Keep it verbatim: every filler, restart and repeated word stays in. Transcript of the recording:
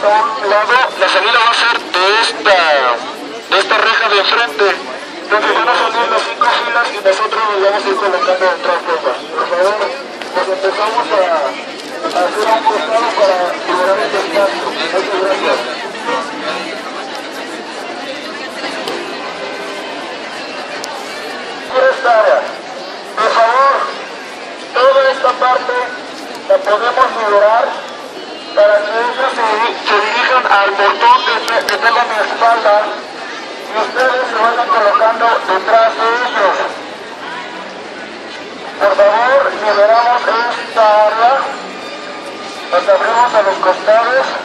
a un lado, la salida va a ser de esta, de esta reja de enfrente. Entonces van a salir las cinco filas y nosotros nos vamos a ir colocando detrás de ellas. Por favor, nos empezamos a, a hacer un costado para liberar el espacio. Muchas gracias. Por esta área, por favor, toda esta parte la podemos liberar para que ellos se, se dirijan al portón que, que tengo a mi espalda y ustedes se vayan colocando detrás de ellos. Por favor, liberamos esta área, nos abrimos a los costados.